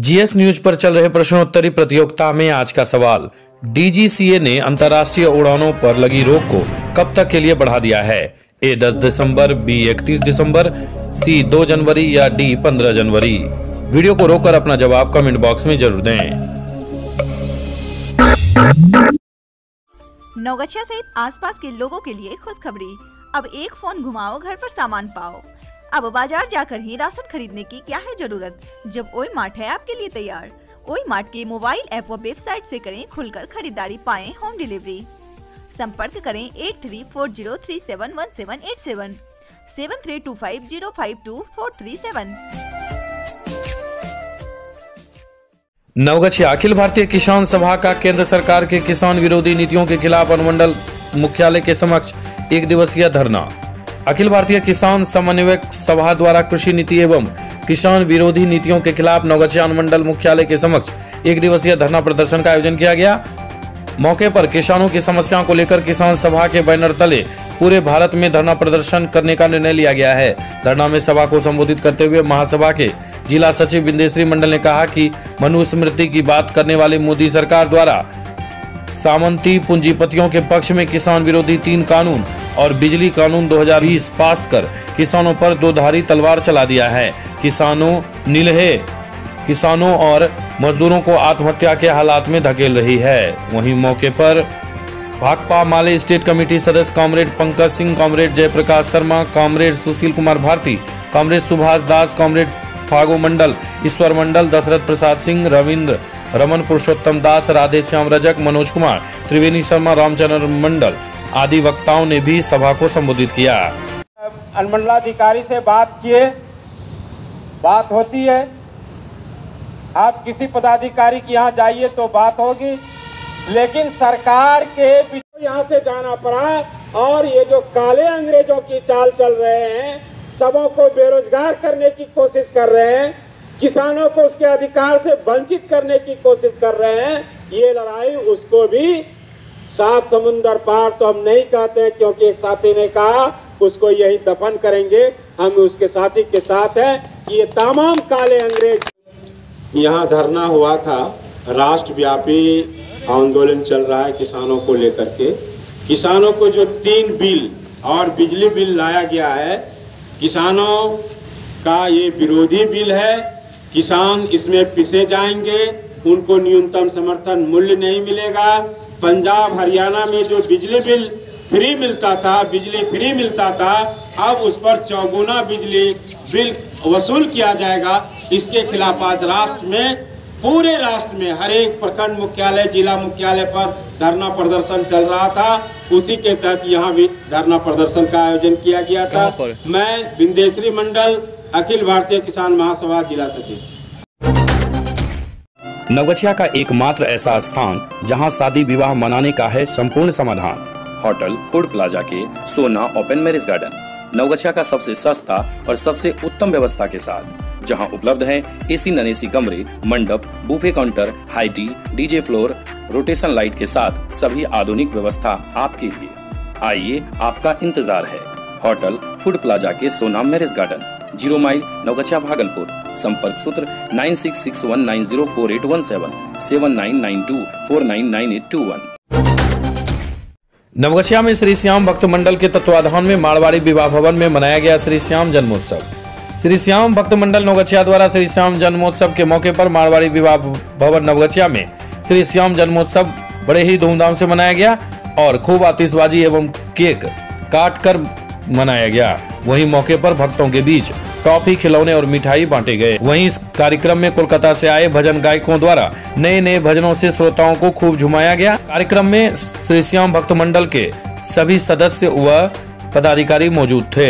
GS news पर चल रहे प्रश्नोत्तरी प्रतियोगिता में आज का सवाल, डीजीसीए ने अंतर्राष्ट्रीय उड़ानों पर लगी रोक को कब तक के लिए बढ़ा दिया है? ए 10 दिसंबर, बी 31 दिसंबर, सी 2 जनवरी या डी 15 जनवरी। वीडियो को रोककर अपना जवाब कमेंट बॉक्स में जरूर दें। नवगछिया सहित आसपास के लोगों के लिए खुशखबरी, अब एक फोन घुमाओ घर पर सामान पाओ। अब बाजार जाकर ही राशन खरीदने की क्या है जरूरत, जब ओई मार्ट है आपके लिए तैयार। ओई मार्ट के मोबाइल ऐप व वेबसाइट से करें खुलकर खरीदारी, पाएं होम डिलीवरी। संपर्क करें 8340371787 7325052437। नवगछिया अखिल भारतीय किसान सभा का केंद्र सरकार के किसान विरोधी नीतियों के खिलाफ अनुमंडल मुख्यालय के समक्ष एक दिवसीय धरना। अखिल भारतीय किसान समन्वयक सभा द्वारा कृषि नीति एवं किसान विरोधी नीतियों के खिलाफ नवगछिया अनुमंडल मुख्यालय के समक्ष एक दिवसीय धरना प्रदर्शन का आयोजन किया गया। मौके पर किसानों की समस्याओं को लेकर किसान सभा के बैनर तले पूरे भारत में धरना प्रदर्शन करने का निर्णय लिया गया है। धरना में सभा को संबोधित करते हुए महासभा के जिला सचिव बिंदेश्री मंडल ने कहा कि मनुस्मृति की बात करने वाली मोदी सरकार द्वारा सामंती पूंजीपतियों के पक्ष में किसान विरोधी 3 कानून और बिजली कानून 2020 पास कर किसानों पर दोधारी तलवार चला दिया है। किसानों और मजदूरों को आत्महत्या के हालात में धकेल रही है। वहीं मौके पर भाकपा माले स्टेट कमेटी सदस्य comrade Pankaj Singh, comrade Jayprakash Sharma, comrade Sushil Kumar Bharti, comrade Subhash Das, comrade Fago Mandal, Ishwar Mandal, Dashrath Prasad Singh, Ravindra, Raman Purushottam Das, Radhe Shyam Rajak, Manoj Kumar, Triveni Sharma, Ramchandra Mandal आदि वक्ताओं ने भी सभा को संबोधित किया। अनुमंडलाधिकारी से बात होती है, आप किसी पदाधिकारी के यहाँ जाइए तो बात होगी, लेकिन सरकार के यहाँ से जाना पड़ा। और ये जो काले अंग्रेजों की चाल चल रहे हैं, सबों को बेरोजगार करने की कोशिश कर रहे हैं, किसानों को उसके अधिकार से वंचित करने की कोशिश कर रहे हैं, ये लड़ाई उसको भी 7 समुंदर पार तो हम नहीं कहते, क्योंकि एक साथी ने कहा उसको यही दफन करेंगे। हम उसके साथी के साथ हैं कि ये तमाम काले अंग्रेज। यहाँ धरना हुआ था, राष्ट्रव्यापी आंदोलन चल रहा है किसानों को लेकर के। किसानों को जो 3 बिल और बिजली बिल लाया गया है, किसानों का ये विरोधी बिल है। किसान इसमें पिसे जाएंगे, उनको न्यूनतम समर्थन मूल्य नहीं मिलेगा। पंजाब हरियाणा में जो बिजली बिल फ्री मिलता था, अब उस पर 4 बिजली बिल वसूल किया जाएगा। इसके खिलाफ आज पूरे राष्ट्र में हर एक प्रखंड मुख्यालय, जिला मुख्यालय पर धरना प्रदर्शन चल रहा था। उसी के तहत यहाँ भी धरना प्रदर्शन का आयोजन किया गया था। मैं बिंदेश्री मंडल, अखिल भारतीय किसान महासभा, जिला सचिव। नवगछिया का एकमात्र ऐसा स्थान जहां शादी विवाह मनाने का है संपूर्ण समाधान, होटल फूड प्लाजा के सोना ओपन मैरिज गार्डन। नवगछिया का सबसे सस्ता और सबसे उत्तम व्यवस्था के साथ, जहां उपलब्ध है एसी नॉन एसी कमरे, mandap, buffet counter, high tea, DJ floor, rotation light के साथ सभी आधुनिक व्यवस्था आपके लिए। आइए, आपका इंतजार है। होटल फूड प्लाजा के Sona marriage garden, 0 mile, Navgachhia, Bhagalpur. संपर्क सूत्र 9661904817 7992499821। नवगछिया में श्री श्याम भक्त मंडल के तत्वाधान में मारवाड़ी विवाह भवन में मनाया गया श्री श्याम जन्मोत्सव। श्री श्याम भक्त मंडल नवगछिया द्वारा श्री श्याम जन्मोत्सव के मौके पर मारवाड़ी विवाह भवन नवगछिया में श्री श्याम जन्मोत्सव बड़े ही धूमधाम से मनाया गया और खूब आतिशबाजी एवं केक काट कर मनाया गया। वहीं मौके पर भक्तों के बीच टॉफी, खिलौने और मिठाई बांटे गए। वहीं इस कार्यक्रम में कोलकाता से आए भजन गायकों द्वारा नए भजनों से श्रोताओं को खूब झुमाया गया। कार्यक्रम में श्री श्याम भक्त मंडल के सभी सदस्य व पदाधिकारी मौजूद थे।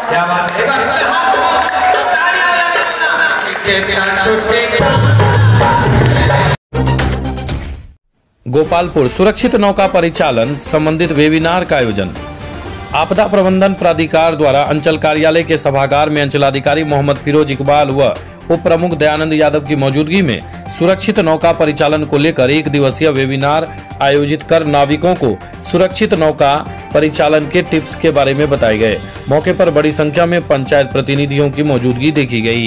क्या बात है, गोपालपुर सुरक्षित नौका परिचालन संबंधित वेबिनार का आयोजन। आपदा प्रबंधन प्राधिकार द्वारा अंचल कार्यालय के सभागार में अंचलाधिकारी मोहम्मद फिरोज इकबाल व उप प्रमुख दयानंद यादव की मौजूदगी में सुरक्षित नौका परिचालन को लेकर 1 दिवसीय वेबिनार आयोजित कर नाविकों को सुरक्षित नौका परिचालन के टिप्स के बारे में बताए गए। मौके पर बड़ी संख्या में पंचायत प्रतिनिधियों की मौजूदगी देखी गई।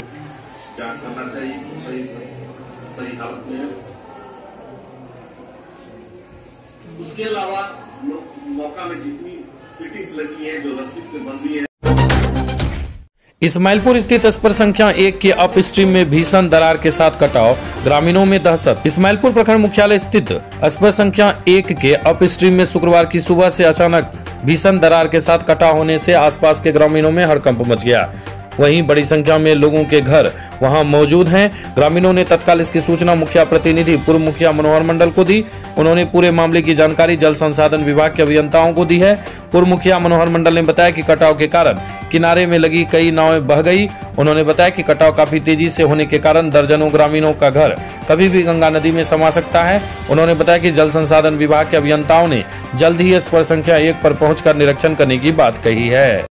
उसके अलावा मौका में जितनी फिटिंग्स लगी है, जो रस्सी से बंधी है। इस्माइलपुर स्थित स्पर संख्या 1 के अप स्ट्रीम में भीषण दरार के साथ कटाव, ग्रामीणों में दहशत। इस्माइलपुर प्रखंड मुख्यालय स्थित स्पर संख्या 1 के अप स्ट्रीम में शुक्रवार की सुबह से अचानक भीषण दरार के साथ कटाव होने से आसपास के ग्रामीणों में हड़कंप मच गया। वहीं बड़ी संख्या में लोगों के घर वहां मौजूद हैं। ग्रामीणों ने तत्काल इसकी सूचना मुखिया प्रतिनिधि पूर्व मुखिया मनोहर मंडल को दी। उन्होंने पूरे मामले की जानकारी जल संसाधन विभाग के अभियंताओं को दी है। पूर्व मुखिया मनोहर मंडल ने बताया कि कटाव के कारण किनारे में लगी कई नावें बह गई। उन्होंने बताया कि कटाव काफी तेजी से होने के कारण दर्जनों ग्रामीणों का घर कभी भी गंगा नदी में समा सकता है। उन्होंने बताया कि जल संसाधन विभाग के अभियंताओं ने जल्द ही स्पर संख्या 1 पर पहुंचकर निरीक्षण करने की बात कही है।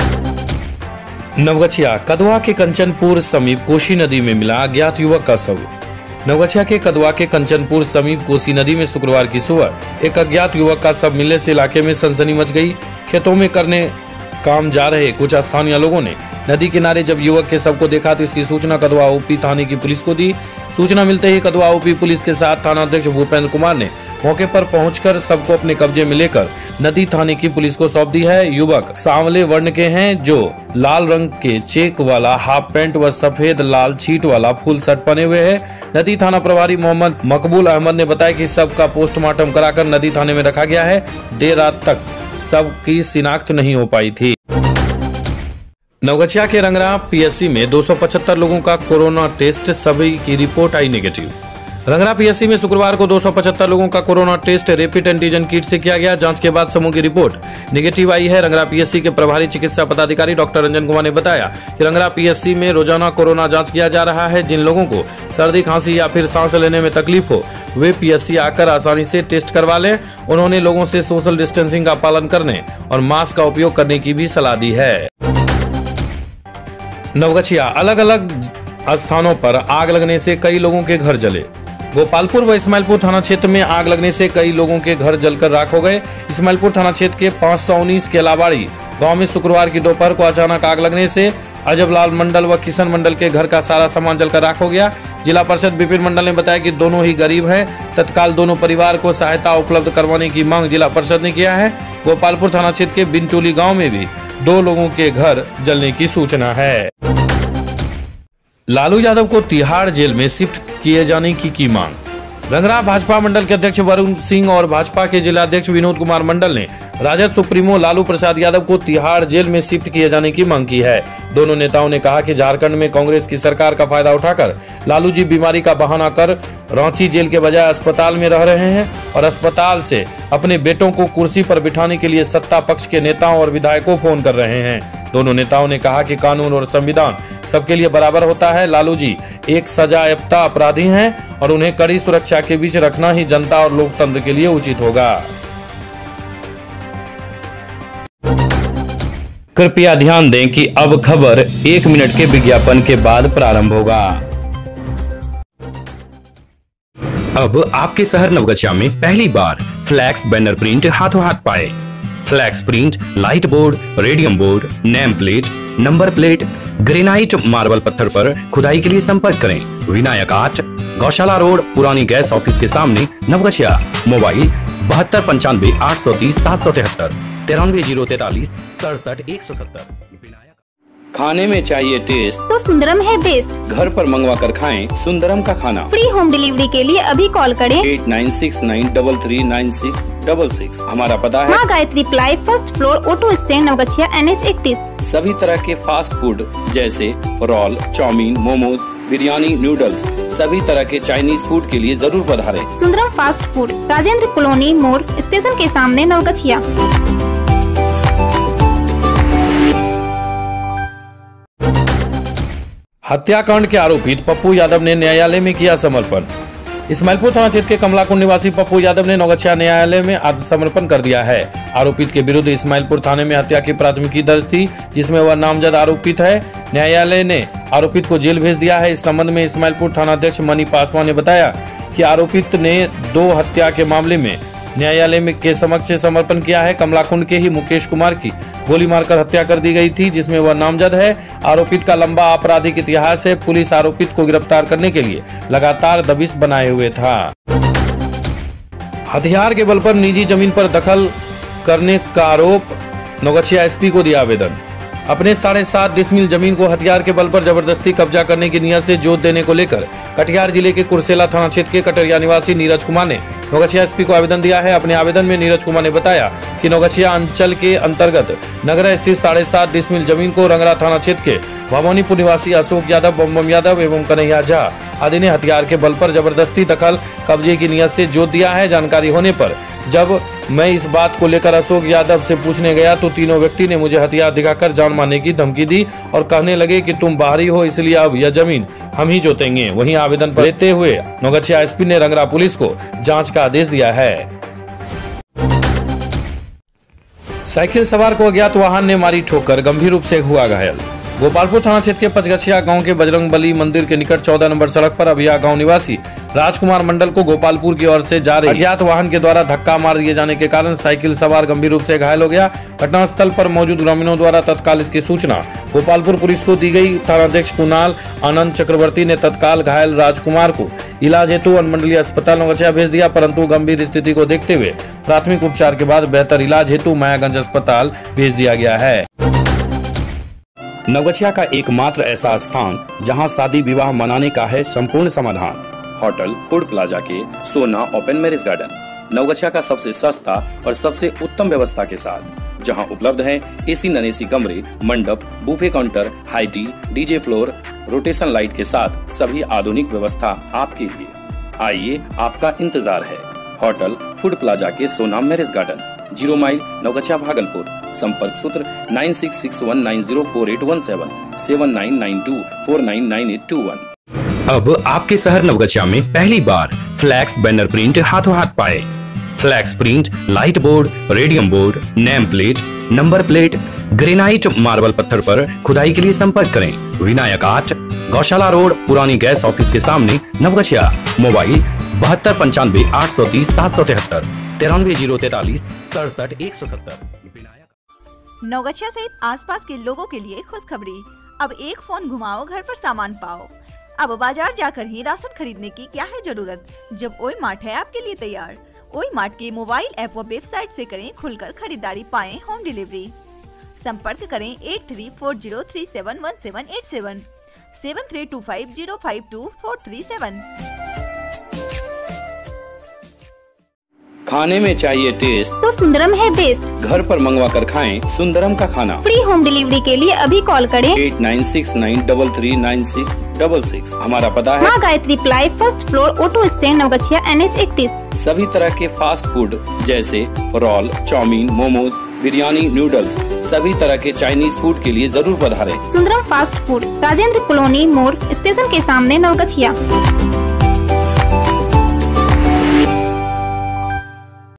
नवगछिया कदवा के कंचनपुर समीप कोसी नदी में मिला अज्ञात युवक का शव। नवगछिया के कदवा के कंचनपुर समीप कोसी नदी में शुक्रवार की सुबह एक अज्ञात युवक का शव मिलने से इलाके में सनसनी मच गई। खेतों में करने काम जा रहे कुछ स्थानीय लोगों ने नदी किनारे जब युवक के शव को देखा तो इसकी सूचना कदवा ओपी थाने की पुलिस को दी। सूचना मिलते ही कदवा ओपी पुलिस के साथ थानाध्यक्ष भूपेंद्र कुमार ने मौके पर पहुंचकर सबको अपने कब्जे में लेकर नदी थाने की पुलिस को सौंप दी है। युवक सांवले वर्ण के हैं जो लाल रंग के चेक वाला हाफ पैंट व सफेद लाल छीट वाला फुल शर्ट पहने हुए है। नदी थाना प्रभारी मोहम्मद मकबूल अहमद ने बताया कि शव का पोस्टमार्टम कराकर नदी थाने में रखा गया है। देर रात तक शव की शिनाख्त नहीं हो पाई थी। नवगछिया के रंगरा पीएससी में 275 लोगों का कोरोना टेस्ट, सभी की रिपोर्ट आई नेगेटिव। रंगरा पीएससी में शुक्रवार को 275 लोगों का corona test rapid antigen kit से किया गया। जांच के बाद समूह की रिपोर्ट नेगेटिव आई है। रंगरा पीएससी के प्रभारी चिकित्सा पदाधिकारी डॉक्टर रंजन कुमार ने बताया कि रंगरा पीएससी में रोजाना कोरोना जांच किया जा रहा है। जिन लोगों को सर्दी खांसी या फिर सांस लेने में तकलीफ हो वे पीएससी आकर आसानी से टेस्ट करवा लें। उन्होंने लोगों से सोशल डिस्टेंसिंग का पालन करने और मास्क का उपयोग करने की भी सलाह दी है। नवगछिया अलग अलग स्थानों पर आग लगने से कई लोगों के घर जले। गोपालपुर व इस्माइलपुर थाना क्षेत्र में आग लगने से कई लोगों के घर जलकर राख हो गए। इस्माइलपुर थाना क्षेत्र के 519 के लावाड़ी गांव में शुक्रवार की दोपहर को अचानक आग लगने से अजबलाल मंडल व किशन मंडल के घर का सारा सामान जलकर राख हो गया। जिला परिषद विपिन मंडल ने बताया कि दोनों ही गरीब हैं। तत्काल दोनों परिवार को सहायता उपलब्ध करवाने की मांग जिला परिषद ने किया है। गोपालपुर थाना क्षेत्र के बिनटोली गाँव में भी 2 लोगों के घर जलने की सूचना है। लालू यादव को तिहाड़ जेल में शिफ्ट किए जाने की मांग। रंगरा भाजपा मंडल के अध्यक्ष वरुण सिंह और भाजपा के जिलाध्यक्ष विनोद कुमार मंडल ने राजद सुप्रीमो लालू प्रसाद यादव को तिहाड़ जेल में शिफ्ट किए जाने की मांग की है। दोनों नेताओं ने कहा कि झारखंड में कांग्रेस की सरकार का फायदा उठाकर लालू जी बीमारी का बहाना कर रांची जेल के बजाय अस्पताल में रह रहे हैं और अस्पताल से अपने बेटों को कुर्सी पर बिठाने के लिए सत्ता पक्ष के नेताओं और विधायकों फोन कर रहे हैं। दोनों नेताओं ने कहा कि कानून और संविधान सबके लिए बराबर होता है। लालू जी एक सजायाफ्ता अपराधी हैं और उन्हें कड़ी सुरक्षा के बीच रखना ही जनता और लोकतंत्र के लिए उचित होगा। कृपया ध्यान दें कि अब खबर 1 मिनट के विज्ञापन के बाद प्रारंभ होगा। अब आपके शहर नवगछिया में पहली बार फ्लैक्स बैनर प्रिंट हाथों हाथ पाए। Flex print, light board, radium board, name plate, number plate, granite marble पत्थर पर खुदाई के लिए संपर्क करें। विनायक आर्ट, गौशाला रोड, पुरानी गैस ऑफिस के सामने, नवगछिया। मोबाइल 7295 830 773 93 043 67 170। खाने में चाहिए टेस्ट तो सुंदरम है बेस्ट। घर पर मंगवा कर खाएं सुंदरम का खाना। फ्री होम डिलीवरी के लिए अभी कॉल करें 8969339666। हमारा पता है Maa Gayatri ply, first floor, auto stand, Navgachhia, NH 31। सभी तरह के फास्ट फूड जैसे roll, chow mein, momos, biryani, noodles, सभी तरह के चाइनीज फूड के लिए जरूर पधारें। Sundaram fast food, Rajendra colony मोड़, स्टेशन के सामने, नवगछिया। हत्याकांड के आरोपित पप्पू यादव ने न्यायालय में किया समर्पण। इस्माइलपुर थाना क्षेत्र के कमलाकुंड निवासी पप्पू यादव ने नौगछिया न्यायालय में आत्मसमर्पण कर दिया है। आरोपित के विरुद्ध इस्माइलपुर थाने में हत्या की प्राथमिकी दर्ज थी, जिसमें वह नामजद आरोपित है। न्यायालय ने आरोपित को जेल भेज दिया है। इस संबंध में इस्माइलपुर थानाध्यक्ष मनी पासवान ने बताया कि आरोपित ने 2 हत्या के मामले में न्यायालय में के समक्ष समर्पण किया है। कमलाकुंड के ही मुकेश कुमार की गोली मारकर हत्या कर दी गई थी, जिसमें वह नामजद है। आरोपित का लंबा आपराधिक इतिहास है। पुलिस आरोपित को गिरफ्तार करने के लिए लगातार दबिश बनाए हुए था। हथियार के बल पर निजी जमीन पर दखल करने का आरोप, नौगछिया एसपी को दिया आवेदन। अपने 7.5 डिसमिल जमीन को हथियार के बल पर जबरदस्ती कब्जा करने की नियत से जोत देने को लेकर कटिहार जिले के कुर्सेला थाना क्षेत्र के कटरिया निवासी नीरज कुमार ने नौगछिया एसपी को आवेदन दिया है। अपने आवेदन में नीरज कुमार ने बताया कि नौगछिया अंचल के अंतर्गत नगरा स्थित 7.5 डिसमिल जमीन को रंगरा थाना क्षेत्र के भवानीपुर निवासी अशोक यादव, बम यादव एवं कन्हैया झा आदि ने हथियार के बल पर जबरदस्ती दखल कब्जे की नियत से जोत दिया है। जानकारी होने पर जब मैं इस बात को लेकर अशोक यादव से पूछने गया तो तीनों व्यक्ति ने मुझे हथियार दिखाकर जान मारने की धमकी दी और कहने लगे कि तुम बाहरी हो, इसलिए अब यह जमीन हम ही जोतेंगे। वहीं आवेदन पर लेते हुए नौगछिया एसपी ने रंगरा पुलिस को जांच का आदेश दिया है। साइकिल सवार को अज्ञात वाहन ने मारी ठोकर, गंभीर रूप से हुआ घायल। गोपालपुर थाना क्षेत्र के पचगछिया गांव के बजरंगबली मंदिर के निकट 14 नंबर सड़क पर अभिया गांव निवासी राजकुमार मंडल को गोपालपुर की ओर से जा रहे अज्ञात वाहन के द्वारा धक्का मार दिए जाने के कारण साइकिल सवार गंभीर रूप से घायल हो गया। घटनास्थल पर मौजूद ग्रामीणों द्वारा तत्काल इसकी सूचना गोपालपुर पुलिस को दी गई। थानाध्यक्ष कुणाल आनंद चक्रवर्ती ने तत्काल घायल राजकुमार को इलाज हेतु अनुमंडलीय अस्पताल नौगछिया भेज दिया, परंतु गंभीर स्थिति को देखते हुए प्राथमिक उपचार के बाद बेहतर इलाज हेतु मायागंज अस्पताल भेज दिया गया है। नवगछिया का एकमात्र ऐसा स्थान जहां शादी विवाह मनाने का है संपूर्ण समाधान, होटल फूड प्लाजा के सोना ओपन मैरिज गार्डन। नवगछिया का सबसे सस्ता और सबसे उत्तम व्यवस्था के साथ, जहां उपलब्ध है एसी नॉन एसी कमरे, mandap, buffet counter, high tea, DJ floor, rotation light के साथ सभी आधुनिक व्यवस्था आपके लिए। आइए, आपका इंतजार है। होटल फूड प्लाजा के Sona marriage garden, 0 mile Navgachhia Bhagalpur. संपर्क सूत्र 9661904817 7992499821। अब आपके शहर नवगछिया में पहली बार फ्लैक्स बैनर प्रिंट हाथों हाथ पाए। Flex print, light board, radium board, name plate, number plate, granite marble पत्थर पर खुदाई के लिए संपर्क करें। विनायक आर्ट, गौशाला रोड, पुरानी गैस ऑफिस के सामने, नवगछिया। मोबाइल 7295 830 773 93 043 67 170। नौगछिया सहित आसपास के लोगों के लिए खुशखबरी। अब एक फोन घुमाओ, घर पर सामान पाओ। अब बाजार जाकर ही राशन खरीदने की क्या है जरूरत, जब ओई मार्ट है आपके लिए तैयार। ओई मार्ट के मोबाइल ऐप व वेबसाइट से करें खुलकर खरीदारी, पाएं होम डिलीवरी। संपर्क करें 8340371787 7325052437। खाने में चाहिए टेस्ट तो सुंदरम है बेस्ट। घर पर मंगवा कर खाएं सुंदरम का खाना। फ्री होम डिलीवरी के लिए अभी कॉल करें 8969339666। हमारा पता है Maa Gayatri ply, first floor, auto stand, Navgachhia, NH 31। सभी तरह के फास्ट फूड जैसे roll, chow mein, momos, biryani, noodles, सभी तरह के चाइनीज फूड के लिए जरूर पधारें। Sundaram fast food, Rajendra colony मोड़, स्टेशन के सामने, नवगछिया।